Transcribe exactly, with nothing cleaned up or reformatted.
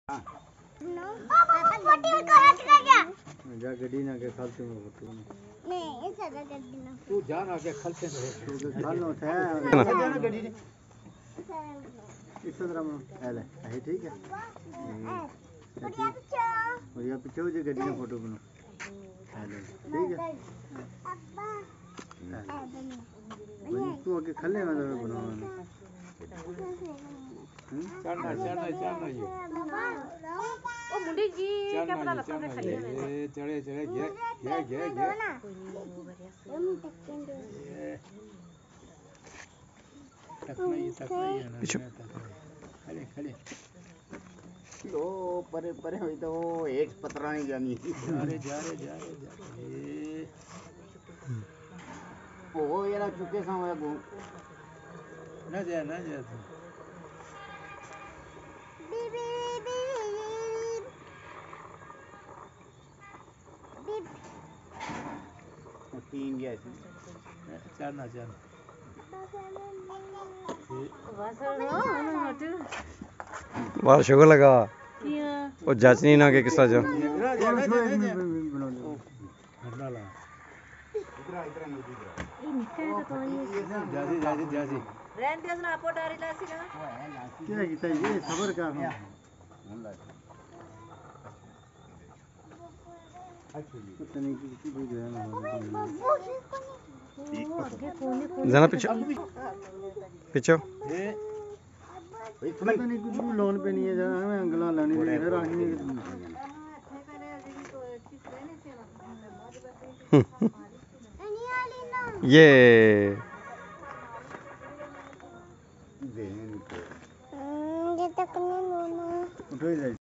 जा गड्डी ना के खालते में फोटो नहीं ये सादा गड्डी ना तू जा ना के खालते में तू खालो थे जाना गड्डी ने इस तरह में ले है ठीक है और ये पीछे और ये पीछे जो गड्डी में फोटो बनो हेलो ठीक है अब्बा तू आगे खले में बनाओ चढ़ना चढ़ना चढ़ना ये ओ मुंडी जी क्या पता लगता है खले में चढ़े चढ़े गया गया गया गया हम तकंदे तकना ये तकना ये ना खले खले लो परे परे होई तो एक पतरा नहीं जानी जा रे जा रे जा रे जा रे ओ यार चुके सा होया गो ना जा ना जा तू बीबी तीन गया इसमें चढ़ना चढ़ना बाल शुगर लगा और जाचनी ना के किस्सा जो जाजी जाजी जाजी रहन दे ना आपो डारी लासी ना क्या किता ये सबर का हम पता नहीं किसी को गया ना जाना पीछे पीछे पता नहीं कुछ भी लोन पे नहीं है जाना हमें अंगला लाने दे रहा राखने ये उठो ही जाए।